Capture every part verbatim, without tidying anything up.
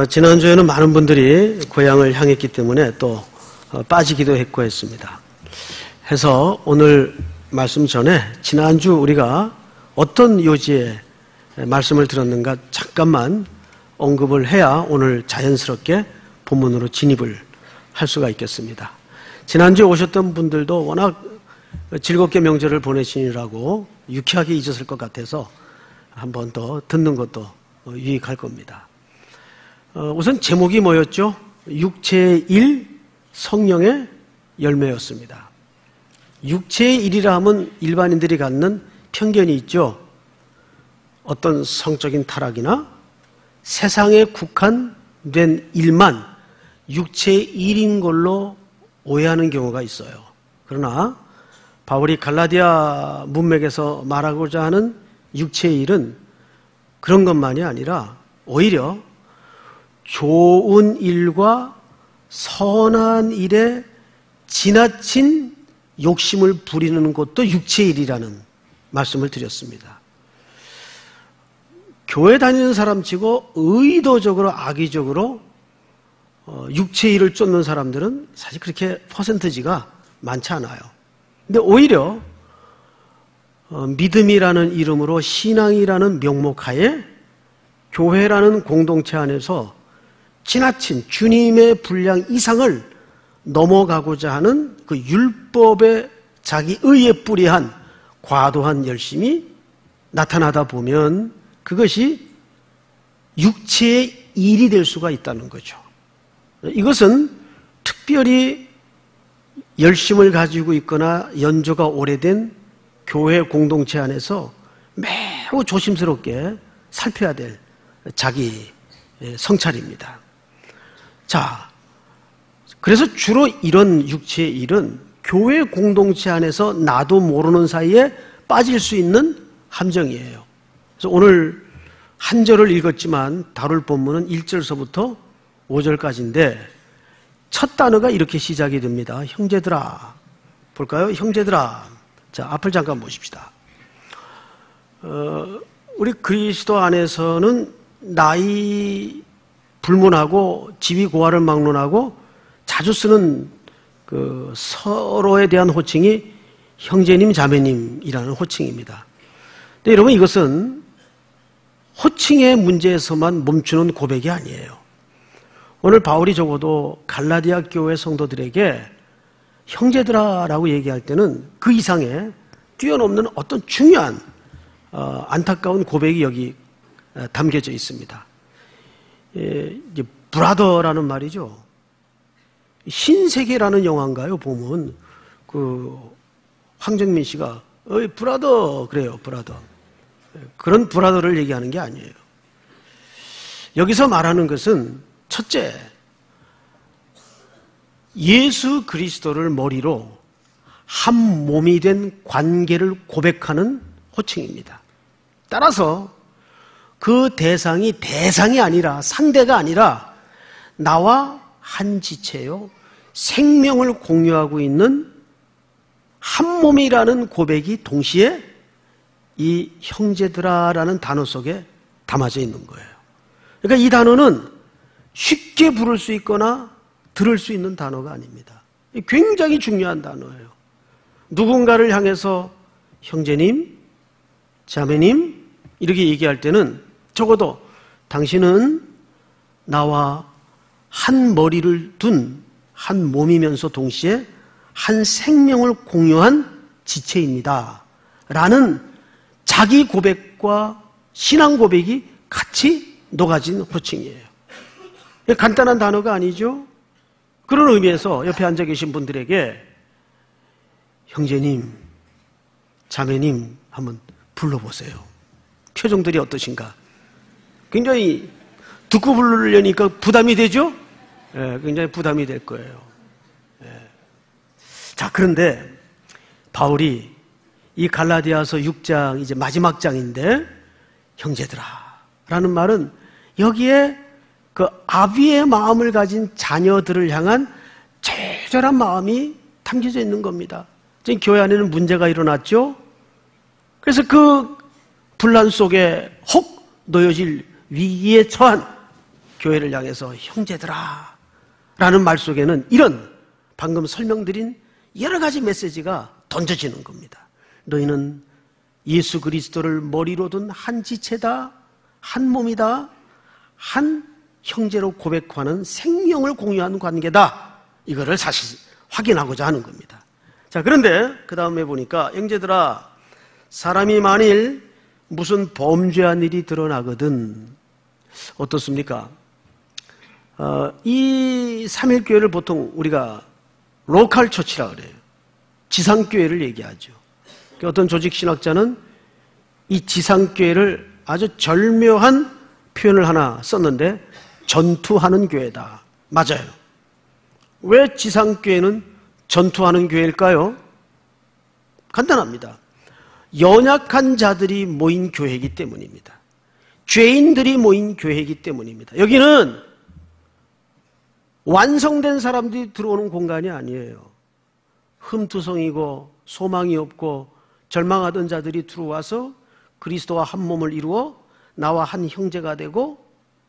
어, 지난주에는 많은 분들이 고향을 향했기 때문에 또 어, 빠지기도 했고 했습니다. 해서 오늘 말씀 전에 지난주 우리가 어떤 요지의 말씀을 들었는가 잠깐만 언급을 해야 오늘 자연스럽게 본문으로 진입을 할 수가 있겠습니다. 지난주에 오셨던 분들도 워낙 즐겁게 명절을 보내시느라고 유쾌하게 잊었을 것 같아서 한 번 더 듣는 것도 유익할 겁니다. 우선 제목이 뭐였죠? 육체의 일, 성령의 열매였습니다. 육체의 일이라 하면 일반인들이 갖는 편견이 있죠. 어떤 성적인 타락이나 세상에 국한된 일만 육체의 일인 걸로 오해하는 경우가 있어요. 그러나 바울이 갈라디아 문맥에서 말하고자 하는 육체의 일은 그런 것만이 아니라 오히려 좋은 일과 선한 일에 지나친 욕심을 부리는 것도 육체의 일이라는 말씀을 드렸습니다. 교회 다니는 사람치고 의도적으로 악의적으로 육체의 일을 쫓는 사람들은 사실 그렇게 퍼센트지가 많지 않아요. 근데 오히려 믿음이라는 이름으로 신앙이라는 명목하에 교회라는 공동체 안에서 지나친 주님의 분량 이상을 넘어가고자 하는 그 율법의 자기 의에 뿌리한 과도한 열심이 나타나다 보면 그것이 육체의 일이 될 수가 있다는 거죠. 이것은 특별히 열심을 가지고 있거나 연조가 오래된 교회 공동체 안에서 매우 조심스럽게 살펴야 될 자기 성찰입니다. 자, 그래서 주로 이런 육체의 일은 교회 공동체 안에서 나도 모르는 사이에 빠질 수 있는 함정이에요. 그래서 오늘 한 절을 읽었지만 다룰 본문은 일 절서부터 오 절까지인데 첫 단어가 이렇게 시작이 됩니다. 형제들아. 볼까요? 형제들아. 자, 앞을 잠깐 보십시다. 어, 우리 그리스도 안에서는 나이 불문하고 지위 고하를 막론하고 자주 쓰는 그 서로에 대한 호칭이 형제님, 자매님이라는 호칭입니다. 근데 여러분 이것은 호칭의 문제에서만 멈추는 고백이 아니에요. 오늘 바울이 적어도 갈라디아 교회 성도들에게 형제들아라고 얘기할 때는 그 이상의 뛰어넘는 어떤 중요한 어, 안타까운 고백이 여기 담겨져 있습니다. 예, 이제 브라더라는 말이죠. 신세계라는 영화인가요? 보면 그 황정민 씨가 어이 브라더 그래요, 브라더. 그런 브라더를 얘기하는 게 아니에요. 여기서 말하는 것은 첫째, 예수 그리스도를 머리로 한 몸이 된 관계를 고백하는 호칭입니다. 따라서 그 대상이 대상이 아니라 상대가 아니라 나와 한 지체요 생명을 공유하고 있는 한 몸이라는 고백이 동시에 이 형제들아라는 단어 속에 담아져 있는 거예요. 그러니까 이 단어는 쉽게 부를 수 있거나 들을 수 있는 단어가 아닙니다. 굉장히 중요한 단어예요. 누군가를 향해서 형제님, 자매님 이렇게 얘기할 때는 적어도 당신은 나와 한 머리를 둔 한 몸이면서 동시에 한 생명을 공유한 지체입니다. 라는 자기 고백과 신앙 고백이 같이 녹아진 호칭이에요. 간단한 단어가 아니죠? 그런 의미에서 옆에 앉아 계신 분들에게 형제님, 자매님 한번 불러보세요. 표정들이 어떠신가? 굉장히 듣고 부르려니까 부담이 되죠? 예, 굉장히 부담이 될 거예요. 예. 자, 그런데 바울이 이 갈라디아서 육 장 이제 마지막 장인데 형제들아 라는 말은 여기에 그 아비의 마음을 가진 자녀들을 향한 절절한 마음이 담겨져 있는 겁니다. 지금 교회 안에는 문제가 일어났죠? 그래서 그 분란 속에 혹 놓여질 위기에 처한 교회를 향해서 형제들아 라는 말 속에는 이런 방금 설명드린 여러 가지 메시지가 던져지는 겁니다. 너희는 예수 그리스도를 머리로 둔 한 지체다, 한 몸이다, 한 형제로 고백하는 생명을 공유하는 관계다. 이거를 사실 확인하고자 하는 겁니다. 자, 그런데 그 다음에 보니까 형제들아, 사람이 만일 무슨 범죄한 일이 드러나거든 어떻습니까? 어, 이 삼일교회를 보통 우리가 로컬 처치라 그래요. 지상교회를 얘기하죠. 어떤 조직신학자는 이 지상교회를 아주 절묘한 표현을 하나 썼는데 전투하는 교회다. 맞아요. 왜 지상교회는 전투하는 교회일까요? 간단합니다. 연약한 자들이 모인 교회이기 때문입니다. 죄인들이 모인 교회이기 때문입니다. 여기는 완성된 사람들이 들어오는 공간이 아니에요. 흠투성이고 소망이 없고 절망하던 자들이 들어와서 그리스도와 한 몸을 이루어 나와 한 형제가 되고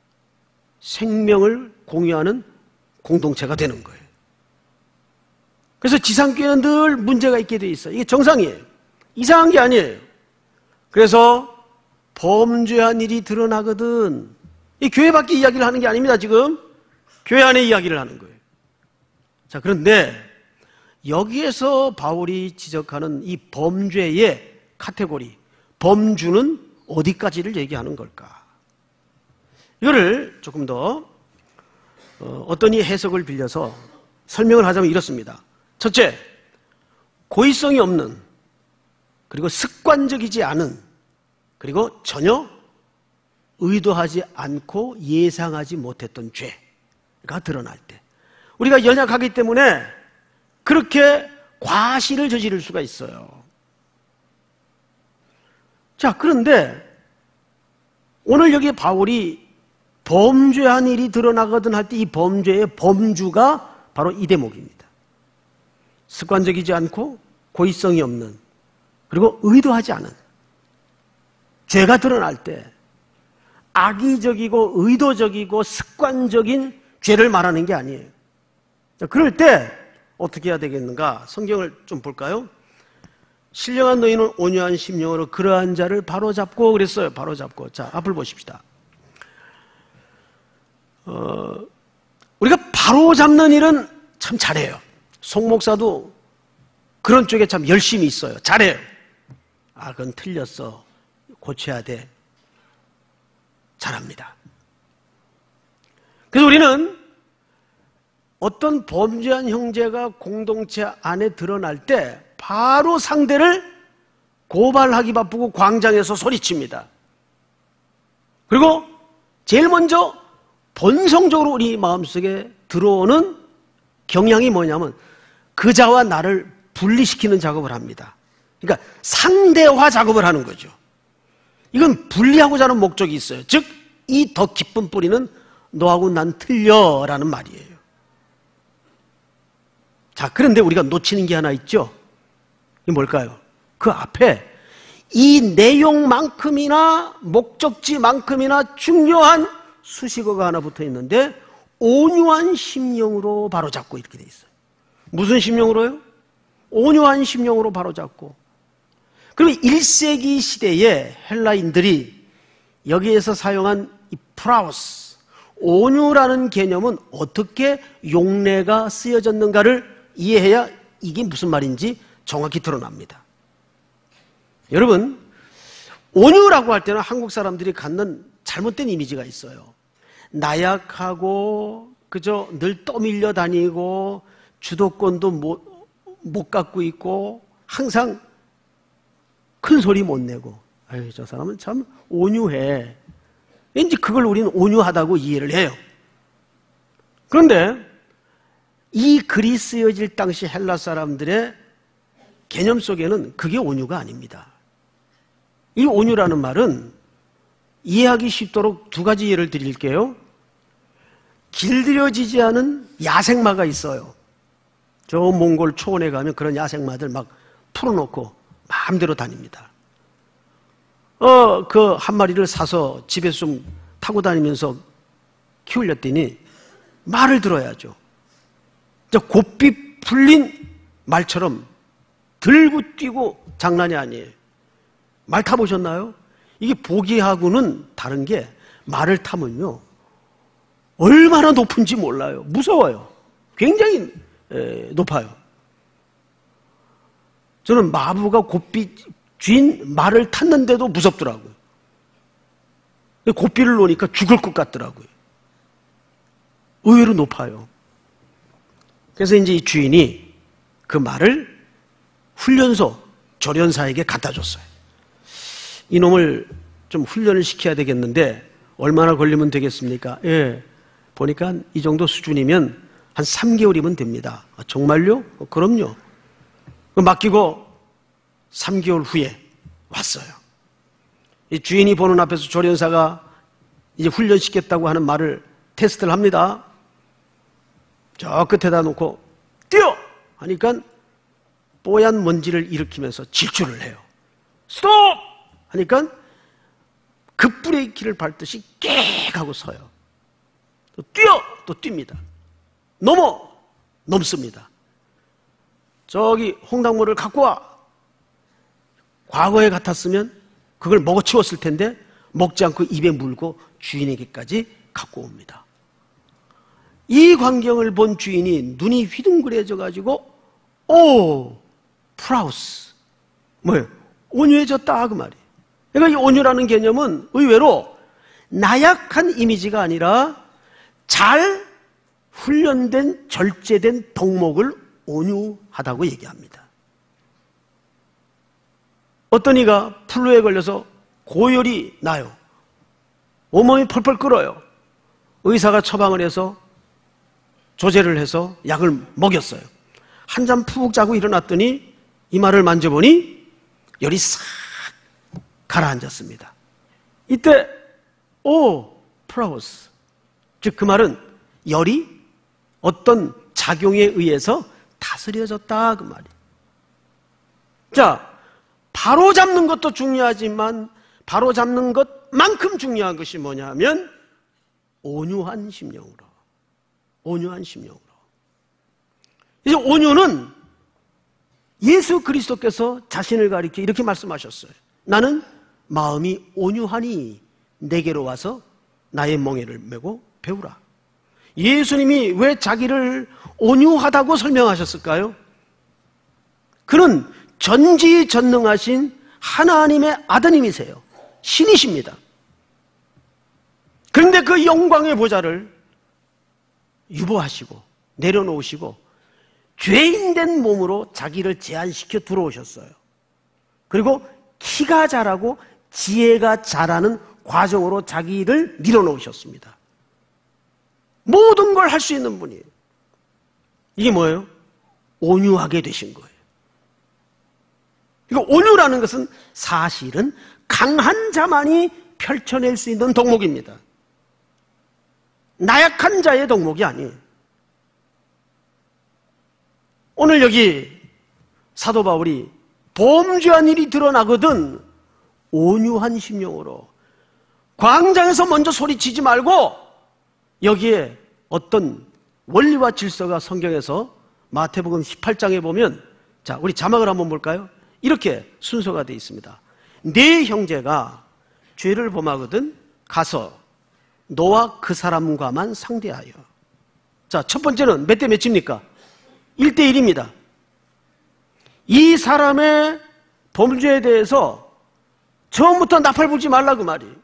생명을 공유하는 공동체가 되는 거예요. 그래서 지상교회는 늘 문제가 있게 돼 있어요. 이게 정상이에요. 이상한 게 아니에요. 그래서 범죄한 일이 드러나거든. 이 교회 밖에 이야기를 하는 게 아닙니다. 지금 교회 안에 이야기를 하는 거예요. 자, 그런데 여기에서 바울이 지적하는 이 범죄의 카테고리, 범주는 어디까지를 얘기하는 걸까? 이거를 조금 더 어떤 이 해석을 빌려서 설명을 하자면 이렇습니다. 첫째, 고의성이 없는, 그리고 습관적이지 않은, 그리고 전혀 의도하지 않고 예상하지 못했던 죄가 드러날 때, 우리가 연약하기 때문에 그렇게 과실을 저지를 수가 있어요. 자, 그런데 오늘 여기 바울이 범죄한 일이 드러나거든 할 때 이 범죄의 범주가 바로 이 대목입니다. 습관적이지 않고 고의성이 없는, 그리고 의도하지 않은 죄가 드러날 때 악의적이고 의도적이고 습관적인 죄를 말하는 게 아니에요. 자, 그럴 때 어떻게 해야 되겠는가? 성경을 좀 볼까요? 신령한 너희는 온유한 심령으로 그러한 자를 바로잡고 그랬어요. 바로잡고. 자, 앞을 보십시다. 어, 우리가 바로잡는 일은 참 잘해요. 송 목사도 그런 쪽에 참 열심히 있어요. 잘해요. 아, 그건 틀렸어. 고쳐야 돼. 잘합니다. 그래서 우리는 어떤 범죄한 형제가 공동체 안에 드러날 때 바로 상대를 고발하기 바쁘고 광장에서 소리칩니다. 그리고 제일 먼저 본성적으로 우리 마음속에 들어오는 경향이 뭐냐면 그자와 나를 분리시키는 작업을 합니다. 그러니까 상대화 작업을 하는 거죠. 이건 분리하고자 하는 목적이 있어요. 즉, 이 더 깊은 뿌리는 너하고 난 틀려라는 말이에요. 자, 그런데 우리가 놓치는 게 하나 있죠. 이게 뭘까요? 그 앞에 이 내용만큼이나 목적지만큼이나 중요한 수식어가 하나 붙어 있는데 온유한 심령으로 바로잡고 이렇게 돼 있어요. 무슨 심령으로요? 온유한 심령으로 바로잡고. 그리고 일 세기 시대에 헬라인들이 여기에서 사용한 이 프라우스, 온유라는 개념은 어떻게 용례가 쓰여졌는가를 이해해야 이게 무슨 말인지 정확히 드러납니다. 여러분, 온유라고 할 때는 한국 사람들이 갖는 잘못된 이미지가 있어요. 나약하고 그저 늘 떠밀려 다니고 주도권도 못, 못 갖고 있고 항상 큰 소리 못 내고, 아유, 저 사람은 참 온유해. 왠지 그걸 우리는 온유하다고 이해를 해요. 그런데 이 글이 쓰여질 당시 헬라 사람들의 개념 속에는 그게 온유가 아닙니다. 이 온유라는 말은 이해하기 쉽도록 두 가지 예를 드릴게요. 길들여지지 않은 야생마가 있어요. 저 몽골 초원에 가면 그런 야생마들 막 풀어놓고 마음대로 다닙니다. 어, 그 한 마리를 사서 집에서 좀 타고 다니면서 키우렸더니 말을 들어야죠. 고삐 풀린 말처럼 들고 뛰고 장난이 아니에요. 말 타보셨나요? 이게 보기하고는 다른 게 말을 타면요 얼마나 높은지 몰라요. 무서워요. 굉장히 에, 높아요. 저는 마부가 고삐 쥔 말을 탔는데도 무섭더라고요. 고삐를 놓으니까 죽을 것 같더라고요. 의외로 높아요. 그래서 이제 이 주인이 그 말을 훈련소 조련사에게 갖다 줬어요. 이놈을 좀 훈련을 시켜야 되겠는데 얼마나 걸리면 되겠습니까? 예, 보니까 이 정도 수준이면 한 삼 개월이면 됩니다. 아, 정말요? 어, 그럼요. 맡기고 삼 개월 후에 왔어요. 이 주인이 보는 앞에서 조련사가 이제 훈련시켰다고 하는 말을 테스트를 합니다. 저 끝에다 놓고 뛰어! 하니까 뽀얀 먼지를 일으키면서 질주를 해요. 스톱! 하니까 급브레이키를 밟듯이 깨 하고 서요. 또 뛰어! 또 뜁니다. 넘어! 넘습니다. 저기 홍당무를 갖고 와! 과거에 같았으면 그걸 먹어치웠을 텐데 먹지 않고 입에 물고 주인에게까지 갖고 옵니다. 이 광경을 본 주인이 눈이 휘둥그레져 가지고 오! 프라우스 뭐예요? 온유해졌다 그 말이에요. 그러니까 이 온유라는 개념은 의외로 나약한 이미지가 아니라 잘 훈련된 절제된 덕목을 온유하다고 얘기합니다. 어떤 이가 플루에 걸려서 고열이 나요. 온몸이 펄펄 끓어요. 의사가 처방을 해서 조제를 해서 약을 먹였어요. 한잠 푹 자고 일어났더니 이마를 만져보니 열이 싹 가라앉았습니다. 이때 오 프라우스 즉 그 말은 열이 어떤 작용에 의해서 다스려졌다 그 말이에요. 자, 바로 잡는 것도 중요하지만 바로 잡는 것만큼 중요한 것이 뭐냐면 온유한 심령으로 온유한 심령으로. 이제 온유는 예수 그리스도께서 자신을 가리켜 이렇게 말씀하셨어요. 나는 마음이 온유하니 내게로 와서 나의 멍에를 메고 배우라. 예수님이 왜 자기를 온유하다고 설명하셨을까요? 그는 전지전능하신 하나님의 아드님이세요. 신이십니다. 그런데 그 영광의 보좌를 유보하시고 내려놓으시고 죄인된 몸으로 자기를 제한시켜 들어오셨어요. 그리고 키가 자라고 지혜가 자라는 과정으로 자기를 밀어놓으셨습니다. 모든 걸 할 수 있는 분이에요. 이게 뭐예요? 온유하게 되신 거예요. 이거 온유라는 것은 사실은 강한 자만이 펼쳐낼 수 있는 덕목입니다. 나약한 자의 덕목이 아니에요. 오늘 여기 사도 바울이 범죄한 일이 드러나거든 온유한 심령으로 광장에서 먼저 소리치지 말고 여기에 어떤 원리와 질서가 성경에서 마태복음 십팔 장에 보면 자 우리 자막을 한번 볼까요? 이렇게 순서가 되어 있습니다. 네 형제가 죄를 범하거든 가서 너와 그 사람과만 상대하여. 자, 첫 번째는 몇 대 몇입니까? 일 대 일입니다. 이 사람의 범죄에 대해서 처음부터 나팔 불지 말라 그 말이에요.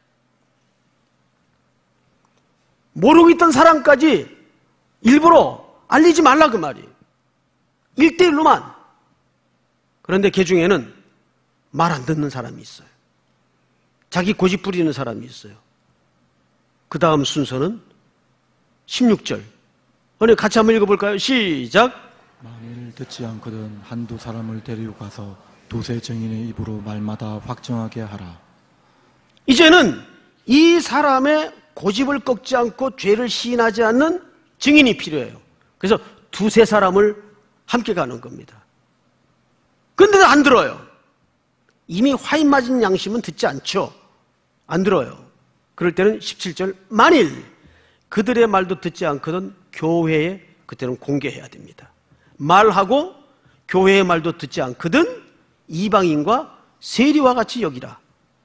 모르고 있던 사람까지 일부러 알리지 말라 그 말이에요. 일 대 일로만. 그런데 그 중에는 말 안 듣는 사람이 있어요. 자기 고집 부리는 사람이 있어요. 그 다음 순서는 십육 절. 오늘 같이 한번 읽어볼까요? 시작. 만일 듣지 않거든 한두 사람을 데리고 가서 두세 증인의 입으로 말마다 확정하게 하라. 이제는 이 사람의 고집을 꺾지 않고 죄를 시인하지 않는 증인이 필요해요. 그래서 두세 사람을 함께 가는 겁니다. 근데도 안 들어요. 이미 화인 맞은 양심은 듣지 않죠. 안 들어요. 그럴 때는 십칠 절 만일 그들의 말도 듣지 않거든 교회에 그때는 공개해야 됩니다. 말하고 교회의 말도 듣지 않거든 이방인과 세리와 같이 여기라.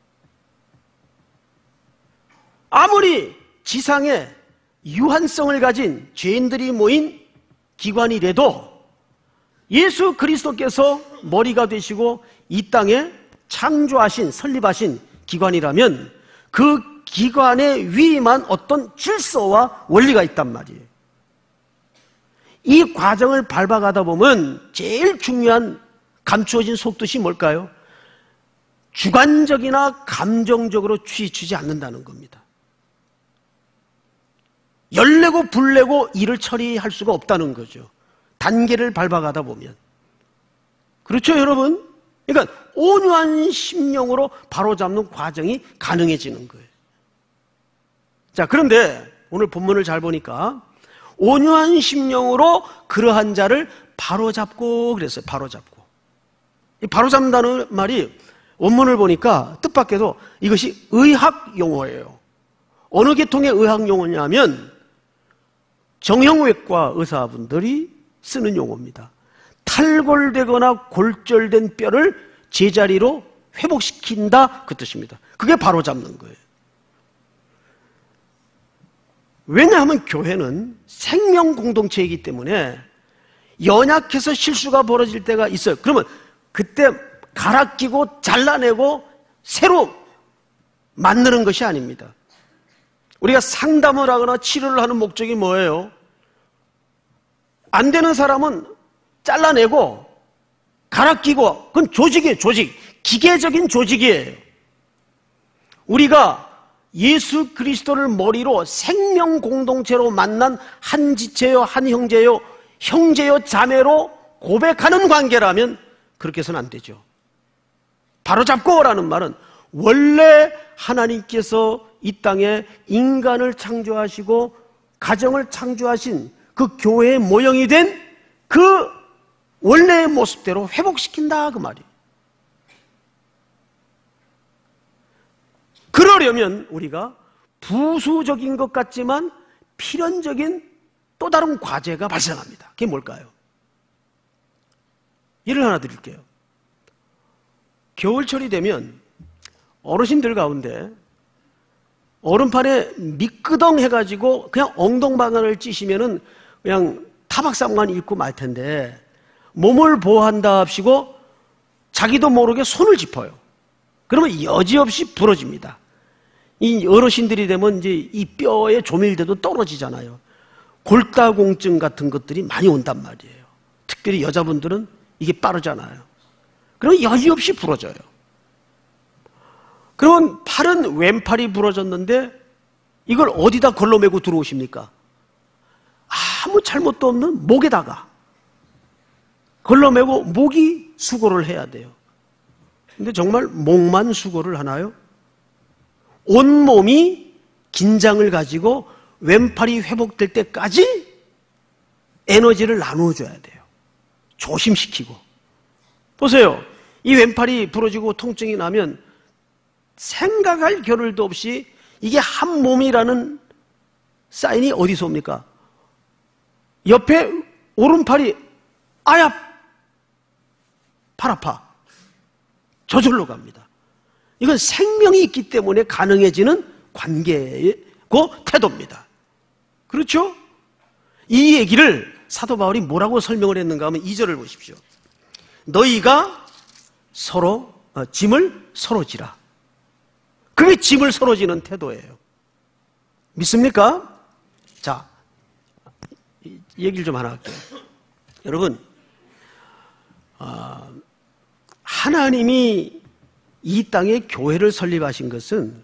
아무리 지상에 유한성을 가진 죄인들이 모인 기관이라도 예수 그리스도께서 머리가 되시고 이 땅에 창조하신 설립하신 기관이라면 그 기관에 위임한 어떤 질서와 원리가 있단 말이에요. 이 과정을 밟아가다 보면 제일 중요한 감추어진 속뜻이 뭘까요? 주관적이나 감정적으로 치우치지 않는다는 겁니다. 열내고 불내고 일을 처리할 수가 없다는 거죠. 단계를 밟아가다 보면. 그렇죠, 여러분? 그러니까 온유한 심령으로 바로잡는 과정이 가능해지는 거예요. 자, 그런데 오늘 본문을 잘 보니까 온유한 심령으로 그러한 자를 바로잡고 그랬어요. 바로잡고. 이 바로잡는다는 말이 원문을 보니까 뜻밖에도 이것이 의학 용어예요. 어느 계통의 의학 용어냐면 정형외과 의사분들이 쓰는 용어입니다. 탈골되거나 골절된 뼈를 제자리로 회복시킨다, 그 뜻입니다. 그게 바로잡는 거예요. 왜냐하면 교회는 생명 공동체이기 때문에 연약해서 실수가 벌어질 때가 있어요. 그러면 그때 갈아 끼고 잘라내고 새로 만드는 것이 아닙니다. 우리가 상담을 하거나 치료를 하는 목적이 뭐예요? 안 되는 사람은 잘라내고 갈아 끼고, 그건 조직이에요. 조직. 기계적인 조직이에요. 우리가 예수 그리스도를 머리로 생명 공동체로 만난 한 지체요, 한 형제요, 형제요, 자매로 고백하는 관계라면 그렇게 해서는 안 되죠. 바로잡고라는 말은 원래 하나님께서 이 땅에 인간을 창조하시고 가정을 창조하신 그 교회의 모형이 된 그 원래의 모습대로 회복시킨다, 그 말이에요. 그러려면 우리가 부수적인 것 같지만 필연적인 또 다른 과제가 발생합니다. 그게 뭘까요? 예를 하나 드릴게요. 겨울철이 되면 어르신들 가운데 얼음판에 미끄덩 해가지고 그냥 엉덩방아를 찌시면은 그냥 타박상만 입고 말 텐데 몸을 보호한다 합시고 자기도 모르게 손을 짚어요. 그러면 여지없이 부러집니다. 이 어르신들이 되면 이제 이 뼈의 조밀대도 떨어지잖아요. 골다공증 같은 것들이 많이 온단 말이에요. 특별히 여자분들은 이게 빠르잖아요. 그러면 여지없이 부러져요. 그러면 팔은 왼팔이 부러졌는데 이걸 어디다 걸러매고 들어오십니까? 아무 잘못도 없는 목에다가 걸러매고 목이 수고를 해야 돼요. 근데 정말 목만 수고를 하나요? 온몸이 긴장을 가지고 왼팔이 회복될 때까지 에너지를 나눠줘야 돼요. 조심시키고. 보세요. 이 왼팔이 부러지고 통증이 나면 생각할 겨를도 없이 이게 한 몸이라는 사인이 어디서 옵니까? 옆에 오른팔이 아야, 팔 아파. 저절로 갑니다. 이건 생명이 있기 때문에 가능해지는 관계고 태도입니다. 그렇죠? 이 얘기를 사도 바울이 뭐라고 설명을 했는가 하면 이 절을 보십시오. 너희가 서로 어, 짐을 서로 지라. 그게 짐을 서로 지는 태도예요. 믿습니까? 자, 얘기를 좀 하나 할게요. 여러분, 어, 하나님이 이 땅에 교회를 설립하신 것은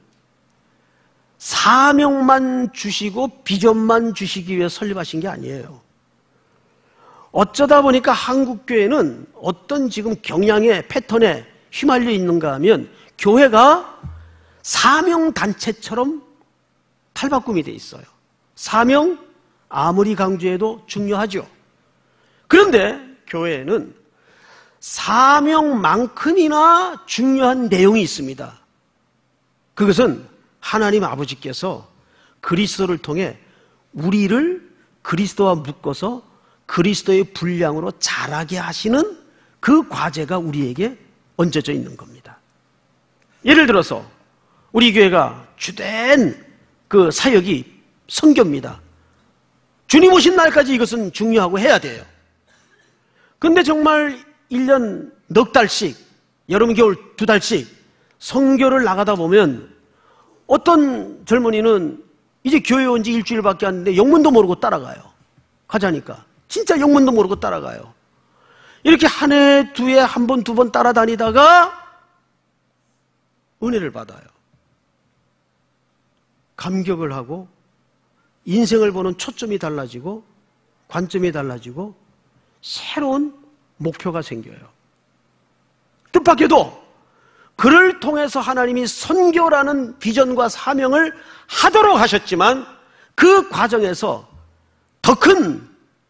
사명만 주시고 비전만 주시기 위해 설립하신 게 아니에요. 어쩌다 보니까 한국교회는 어떤 지금 경향의 패턴에 휘말려 있는가 하면 교회가 사명단체처럼 탈바꿈이 돼 있어요. 사명 아무리 강조해도 중요하죠. 그런데 교회에는 사명만큼이나 중요한 내용이 있습니다. 그것은 하나님 아버지께서 그리스도를 통해 우리를 그리스도와 묶어서 그리스도의 분량으로 자라게 하시는 그 과제가 우리에게 얹어져 있는 겁니다. 예를 들어서 우리 교회가 주된 그 사역이 선교입니다. 주님 오신 날까지 이것은 중요하고 해야 돼요. 근데 정말 일 년 넉 달씩, 여름 겨울 두 달씩 선교를 나가다 보면 어떤 젊은이는 이제 교회 온 지 일주일밖에 안 됐는데 영문도 모르고 따라가요. 가자니까. 진짜 영문도 모르고 따라가요. 이렇게 한 해, 두 해, 한 번, 두 번 따라다니다가 은혜를 받아요. 감격을 하고 인생을 보는 초점이 달라지고 관점이 달라지고 새로운 목표가 생겨요. 뜻밖에도 그를 통해서 하나님이 선교라는 비전과 사명을 하도록 하셨지만 그 과정에서 더 큰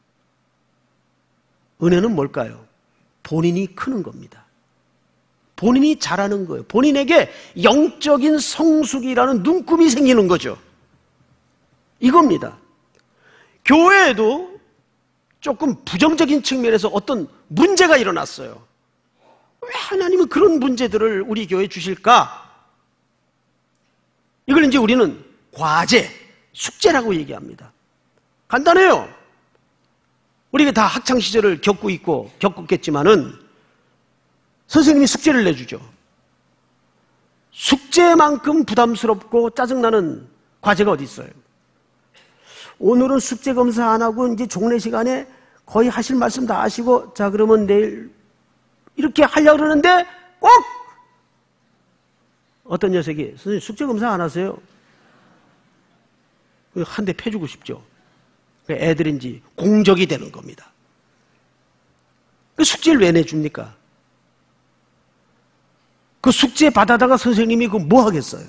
은혜는 뭘까요? 본인이 크는 겁니다. 본인이 자라는 거예요. 본인에게 영적인 성숙이라는 눈금이 생기는 거죠. 이겁니다. 교회에도 조금 부정적인 측면에서 어떤 문제가 일어났어요. 왜 하나님은 그런 문제들을 우리 교회에 주실까? 이걸 이제 우리는 과제, 숙제라고 얘기합니다. 간단해요. 우리가 다 학창시절을 겪고 있고 겪었겠지만은 선생님이 숙제를 내주죠. 숙제만큼 부담스럽고 짜증나는 과제가 어디 있어요? 오늘은 숙제 검사 안 하고 이제 종례 시간에 거의 하실 말씀 다 하시고 자 그러면 내일 이렇게 하려고 그러는데 꼭 어떤 녀석이 선생님 숙제 검사 안 하세요? 한 대 패주고 싶죠. 애들인지 공적이 되는 겁니다. 그 숙제를 왜 내줍니까? 그 숙제 받아다가 선생님이 그 뭐 하겠어요?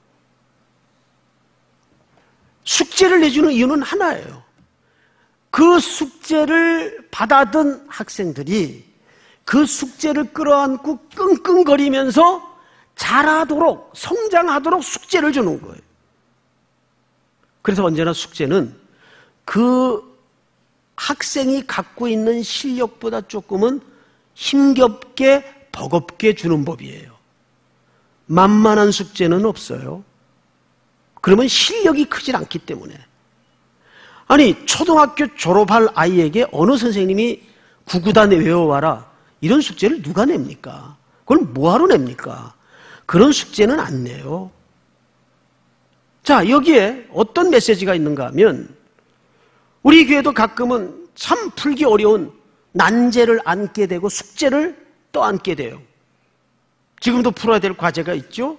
숙제를 내주는 이유는 하나예요. 그 숙제를 받아든 학생들이 그 숙제를 끌어안고 끙끙거리면서 자라도록, 성장하도록 숙제를 주는 거예요. 그래서 언제나 숙제는 그 학생이 갖고 있는 실력보다 조금은 힘겹게 버겁게 주는 법이에요. 만만한 숙제는 없어요. 그러면 실력이 크질 않기 때문에. 아니 초등학교 졸업할 아이에게 어느 선생님이 구구단에 외워와라 이런 숙제를 누가 냅니까? 그걸 뭐하러 냅니까? 그런 숙제는 안 내요. 자, 여기에 어떤 메시지가 있는가 하면 우리 교회도 가끔은 참 풀기 어려운 난제를 안게 되고 숙제를 떠안게 돼요. 지금도 풀어야 될 과제가 있죠?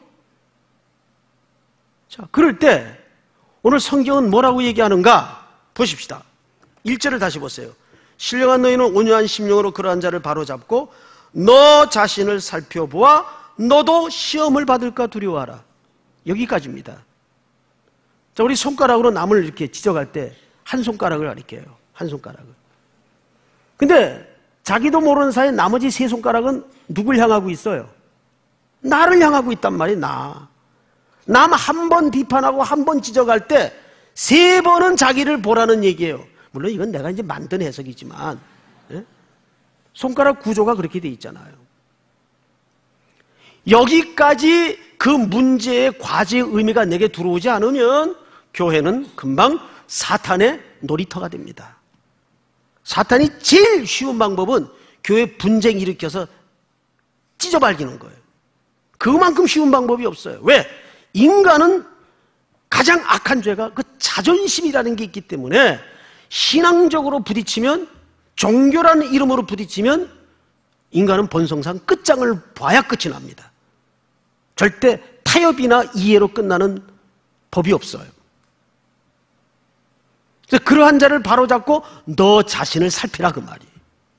자, 그럴 때 오늘 성경은 뭐라고 얘기하는가? 보십시다. 일 절을 다시 보세요. 신령한 너희는 온유한 심령으로 그러한 자를 바로잡고 너 자신을 살펴보아 너도 시험을 받을까 두려워하라. 여기까지입니다. 자, 우리 손가락으로 남을 이렇게 지적할 때 한 손가락을 가리켜요. 한 손가락을. 근데 자기도 모르는 사이에 나머지 세 손가락은 누굴 향하고 있어요? 나를 향하고 있단 말이에요. 나. 남 한 번 비판하고 한 번 지적할 때 세 번은 자기를 보라는 얘기예요. 물론 이건 내가 이제 만든 해석이지만 예? 손가락 구조가 그렇게 돼 있잖아요. 여기까지 그 문제의 과제의 의미가 내게 들어오지 않으면 교회는 금방 사탄의 놀이터가 됩니다. 사탄이 제일 쉬운 방법은 교회 분쟁 일으켜서 찢어발기는 거예요. 그만큼 쉬운 방법이 없어요. 왜? 인간은 가장 악한 죄가 그 자존심이라는 게 있기 때문에 신앙적으로 부딪히면, 종교라는 이름으로 부딪히면 인간은 본성상 끝장을 봐야 끝이 납니다. 절대 타협이나 이해로 끝나는 법이 없어요. 그래서 그러한 자를 바로잡고 너 자신을 살피라 그 말이에요.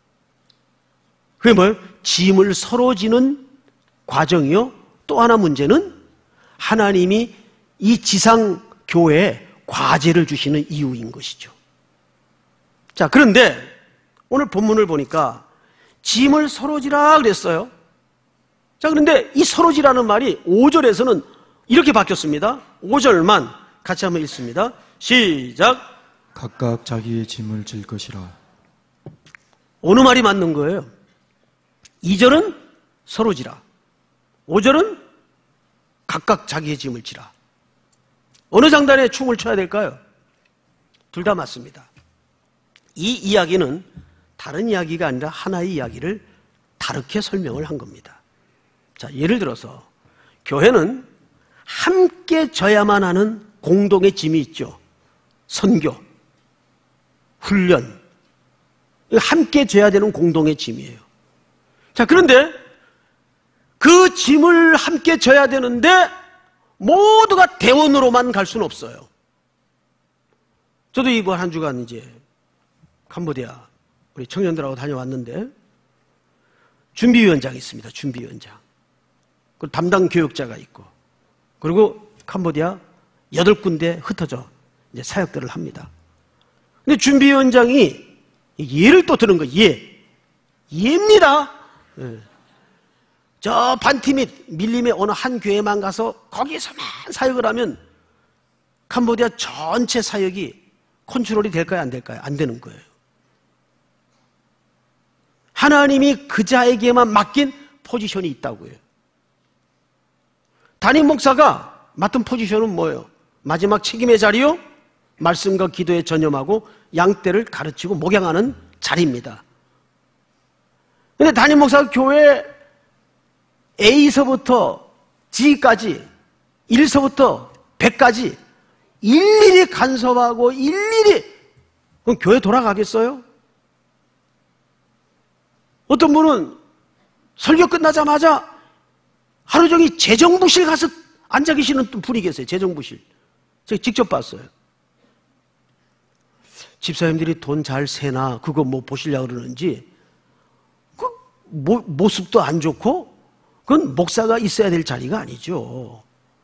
그게 뭐예요? 짐을 서로 지는 과정이요. 또 하나 문제는 하나님이 이 지상 교회에 과제를 주시는 이유인 것이죠. 자, 그런데 오늘 본문을 보니까 짐을 서로 지라 그랬어요. 자, 그런데 이 서로 지라는 말이 오 절에서는 이렇게 바뀌었습니다. 오 절만 같이 한번 읽습니다. 시작. 각각 자기의 짐을 질 것이라. 어느 말이 맞는 거예요? 이 절은 서로 지라, 오 절은 각각 자기의 짐을 지라. 어느 장단에 춤을 춰야 될까요? 둘 다 맞습니다. 이 이야기는 다른 이야기가 아니라 하나의 이야기를 다르게 설명을 한 겁니다. 자, 예를 들어서 교회는 함께 져야만 하는 공동의 짐이 있죠. 선교, 훈련, 함께 져야 되는 공동의 짐이에요. 자, 그런데 그 짐을 함께 져야 되는데 모두가 대원으로만 갈 수는 없어요. 저도 이번 한 주간 이제 캄보디아 우리 청년들하고 다녀왔는데 준비위원장이 있습니다. 준비위원장. 그리고 담당 교육자가 있고, 그리고 캄보디아 여덟 군데 흩어져 이제 사역들을 합니다. 근데 준비위원장이 예를 또 드는 거예요. 예. 예입니다. 예. 저 반티밋 밀림의 어느 한 교회만 가서 거기서만 사역을 하면 캄보디아 전체 사역이 컨트롤이 될까요? 안 될까요? 안 되는 거예요. 하나님이 그자에게만 맡긴 포지션이 있다고요. 담임 목사가 맡은 포지션은 뭐예요? 마지막 책임의 자리요? 말씀과 기도에 전념하고 양떼를 가르치고 목양하는 자리입니다. 근데 담임 목사가 교회 A서부터 G까지, 일서부터 백까지 일일이 간섭하고 일일이, 그럼 교회 돌아가겠어요? 어떤 분은 설교 끝나자마자 하루 종일 재정부실 가서 앉아 계시는 분이 계세요. 재정부실. 제가 직접 봤어요. 집사님들이 돈 잘 세나 그거 뭐 보시려고 그러는지 그 모, 모습도 안 좋고 그건 목사가 있어야 될 자리가 아니죠.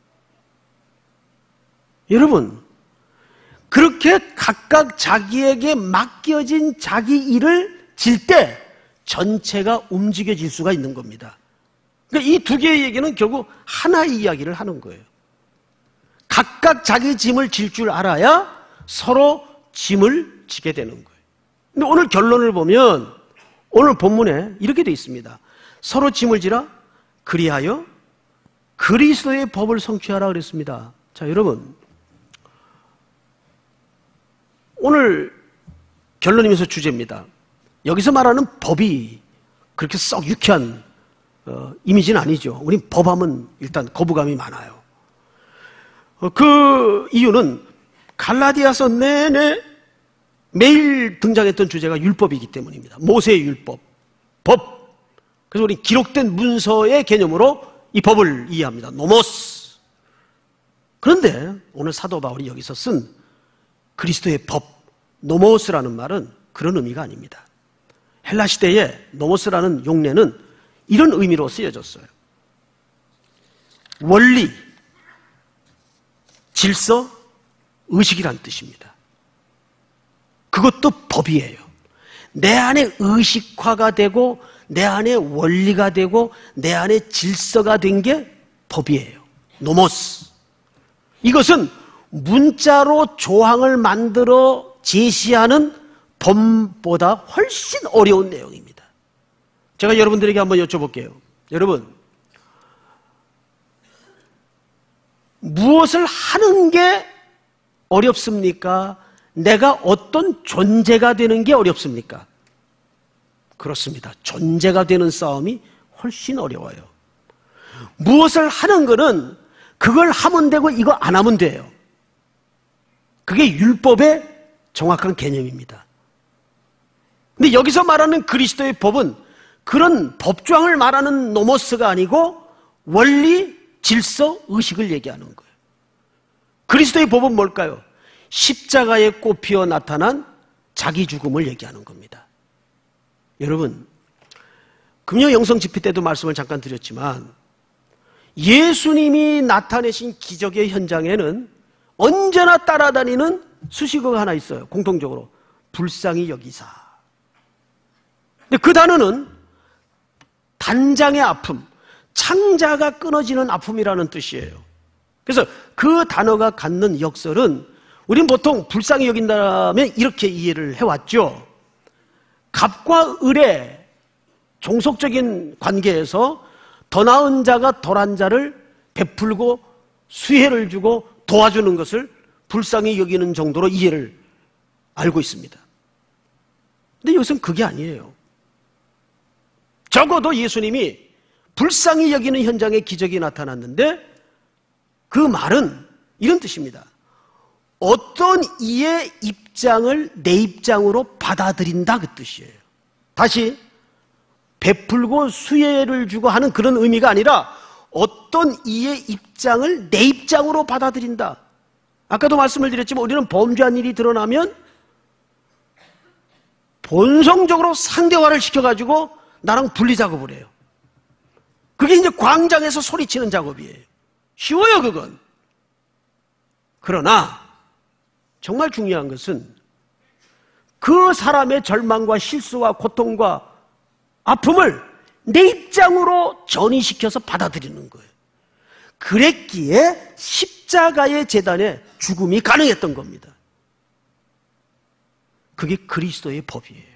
여러분, 그렇게 각각 자기에게 맡겨진 자기 일을 질 때 전체가 움직여질 수가 있는 겁니다. 그러니까 이 두 개의 얘기는 결국 하나의 이야기를 하는 거예요. 각각 자기 짐을 질 줄 알아야 서로 짐을 지게 되는 거예요. 근데 오늘 결론을 보면 오늘 본문에 이렇게 되어 있습니다. 서로 짐을 지라 그리하여 그리스도의 법을 성취하라 그랬습니다. 자, 여러분, 오늘 결론이면서 주제입니다. 여기서 말하는 법이 그렇게 썩 유쾌한 어, 이미지는 아니죠. 우린 법하면 일단 거부감이 많아요. 어, 그 이유는 갈라디아서 내내 매일 등장했던 주제가 율법이기 때문입니다. 모세의 율법, 법. 그래서 우리 기록된 문서의 개념으로 이 법을 이해합니다. 노모스. 그런데 오늘 사도 바울이 여기서 쓴 그리스도의 법, 노모스라는 말은 그런 의미가 아닙니다. 헬라 시대에 노모스라는 용례는 이런 의미로 쓰여졌어요. 원리, 질서, 의식이란 뜻입니다. 그것도 법이에요. 내 안에 의식화가 되고 내 안에 원리가 되고 내 안에 질서가 된 게 법이에요. 노모스. 이것은 문자로 조항을 만들어 제시하는 법보다 훨씬 어려운 내용입니다. 제가 여러분들에게 한번 여쭤볼게요. 여러분, 무엇을 하는 게 어렵습니까? 내가 어떤 존재가 되는 게 어렵습니까? 그렇습니다. 존재가 되는 싸움이 훨씬 어려워요. 무엇을 하는 거는 그걸 하면 되고 이거 안 하면 돼요. 그게 율법의 정확한 개념입니다. 근데 여기서 말하는 그리스도의 법은 그런 법조항을 말하는 노모스가 아니고 원리, 질서, 의식을 얘기하는 거예요. 그리스도의 법은 뭘까요? 십자가에 꼽히어 나타난 자기 죽음을 얘기하는 겁니다. 여러분, 금요 영성 집회 때도 말씀을 잠깐 드렸지만 예수님이 나타내신 기적의 현장에는 언제나 따라다니는 수식어가 하나 있어요. 공통적으로 불쌍히 여기사. 근데 그 단어는 단장의 아픔, 창자가 끊어지는 아픔이라는 뜻이에요. 그래서 그 단어가 갖는 역설은 우리는 보통 불쌍히 여긴다면 이렇게 이해를 해왔죠. 갑과 을의 종속적인 관계에서 더 나은 자가 덜한 자를 베풀고 수혜를 주고 도와주는 것을 불쌍히 여기는 정도로 이해를 알고 있습니다. 근데 이것은 그게 아니에요. 적어도 예수님이 불쌍히 여기는 현장에 기적이 나타났는데 그 말은 이런 뜻입니다. 어떤 이의 입장을 내 입장으로 받아들인다 그 뜻이에요. 다시 베풀고 수혜를 주고 하는 그런 의미가 아니라 어떤 이의 입장을 내 입장으로 받아들인다. 아까도 말씀을 드렸지만 우리는 범죄한 일이 드러나면 본성적으로 상대화를 시켜가지고 나랑 분리 작업을 해요. 그게 이제 광장에서 소리치는 작업이에요. 쉬워요 그건. 그러나 정말 중요한 것은 그 사람의 절망과 실수와 고통과 아픔을 내 입장으로 전이시켜서 받아들이는 거예요. 그랬기에 십자가의 제단에 죽음이 가능했던 겁니다. 그게 그리스도의 법이에요.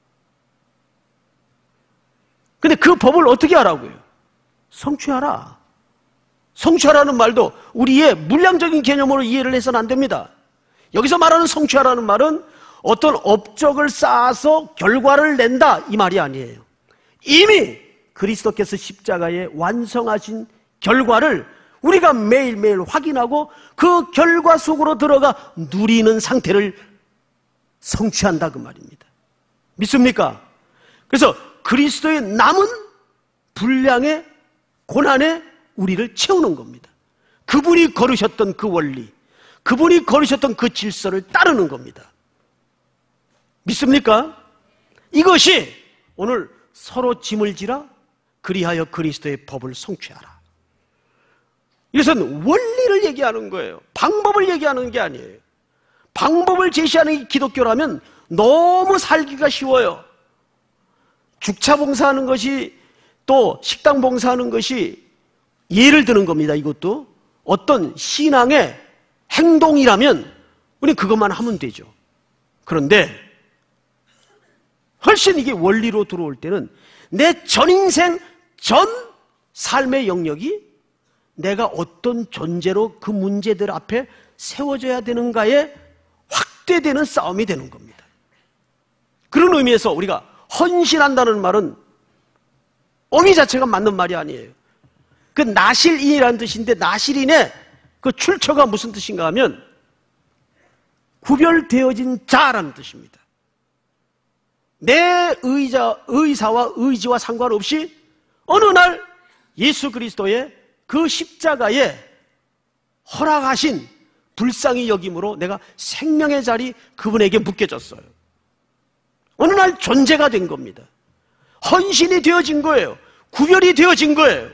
근데 그 법을 어떻게 하라고요? 성취하라. 성취하라는 말도 우리의 물량적인 개념으로 이해를 해서는 안 됩니다. 여기서 말하는 성취하라는 말은 어떤 업적을 쌓아서 결과를 낸다 이 말이 아니에요. 이미 그리스도께서 십자가에 완성하신 결과를 우리가 매일매일 확인하고 그 결과 속으로 들어가 누리는 상태를 성취한다 그 말입니다. 믿습니까? 그래서 그리스도의 남은 분량의 고난에 우리를 채우는 겁니다. 그분이 걸으셨던 그 원리, 그분이 걸으셨던 그 질서를 따르는 겁니다. 믿습니까? 이것이 오늘 서로 짐을 지라 그리하여 그리스도의 법을 성취하라. 이것은 원리를 얘기하는 거예요. 방법을 얘기하는 게 아니에요. 방법을 제시하는 기독교라면 너무 살기가 쉬워요. 죽차 봉사하는 것이 또 식당 봉사하는 것이 예를 드는 겁니다. 이것도 어떤 신앙의 행동이라면 우리는 그것만 하면 되죠. 그런데 훨씬 이게 원리로 들어올 때는 내 전 인생 전 삶의 영역이 내가 어떤 존재로 그 문제들 앞에 세워져야 되는가에 확대되는 싸움이 되는 겁니다. 그런 의미에서 우리가 헌신한다는 말은 어미 자체가 맞는 말이 아니에요. 그 나실인이라는 뜻인데 나실인의 그 출처가 무슨 뜻인가 하면 구별되어진 자라는 뜻입니다. 내 의자, 의사와 의지와 상관없이 어느 날 예수 그리스도의 그 십자가에 허락하신 불쌍히 여김으로 내가 생명의 자리 그분에게 묶여졌어요. 어느 날 존재가 된 겁니다. 헌신이 되어진 거예요. 구별이 되어진 거예요.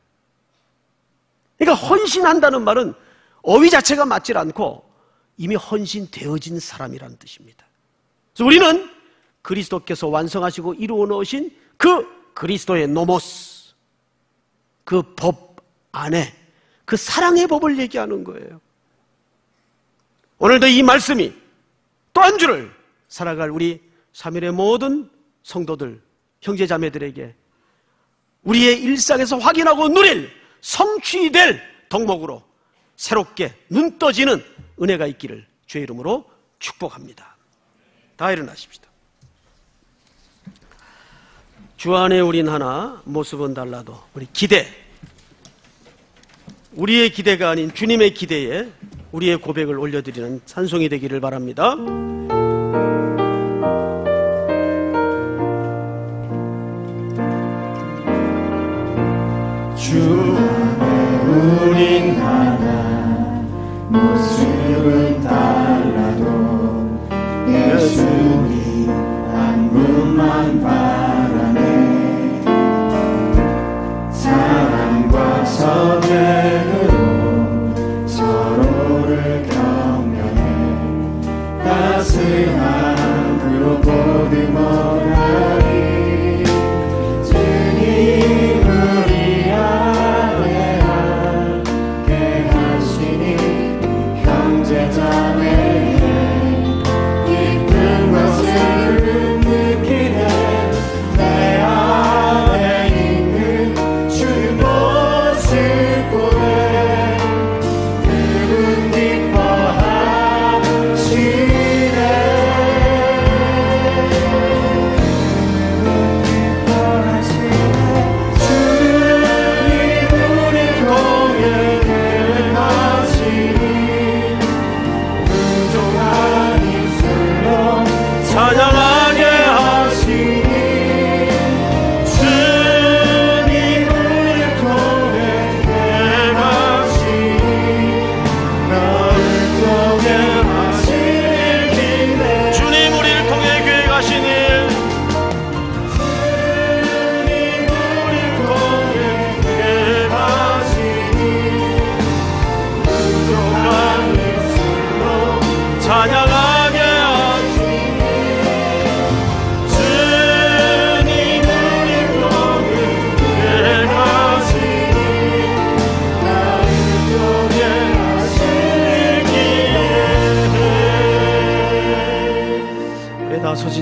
그러니까 헌신한다는 말은 어휘 자체가 맞질 않고 이미 헌신되어진 사람이라는 뜻입니다. 그래서 우리는 그리스도께서 완성하시고 이루어 놓으신 그 그리스도의 노모스, 그 법 안에 그 사랑의 법을 얘기하는 거예요. 오늘도 이 말씀이 또 한 주를 살아갈 우리 삼일의 모든 성도들, 형제자매들에게 우리의 일상에서 확인하고 누릴 성취될 덕목으로 새롭게 눈 떠지는 은혜가 있기를 주의 이름으로 축복합니다. 다 일어나십시다. 주 안에 우린 하나, 모습은 달라도 우리 기대, 우리의 기대가 아닌 주님의 기대에 우리의 고백을 올려드리는 찬송이 되기를 바랍니다. 주 안에 우린 하나, 모습은 달라도 예수님 한 분만 바라네. 사랑과 선행으로 서로를 격려해.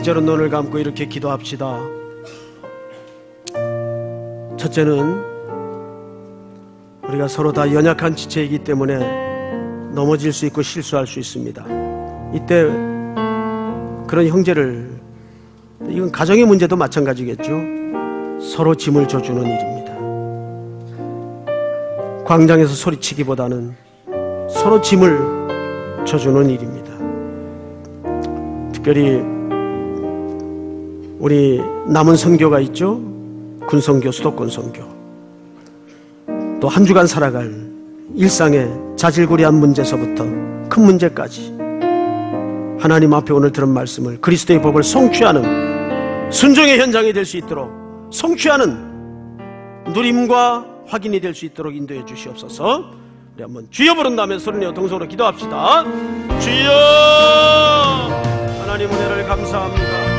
이제는 눈을 감고 이렇게 기도합시다. 첫째는 우리가 서로 다 연약한 지체이기 때문에 넘어질 수 있고 실수할 수 있습니다. 이때 그런 형제를, 이건 가정의 문제도 마찬가지겠죠. 서로 짐을 져주는 일입니다. 광장에서 소리치기보다는 서로 짐을 져주는 일입니다. 특별히 우리 남은 선교가 있죠. 군선교, 수도권 선교. 또 한 주간 살아갈 일상의 자질구레한 문제서부터 큰 문제까지 하나님 앞에 오늘 들은 말씀을 그리스도의 법을 성취하는 순종의 현장이 될 수 있도록, 성취하는 누림과 확인이 될 수 있도록 인도해 주시옵소서. 우리 한번 주여 부른다면 소리내어 동성으로 기도합시다. 주여, 하나님 은혜를 감사합니다.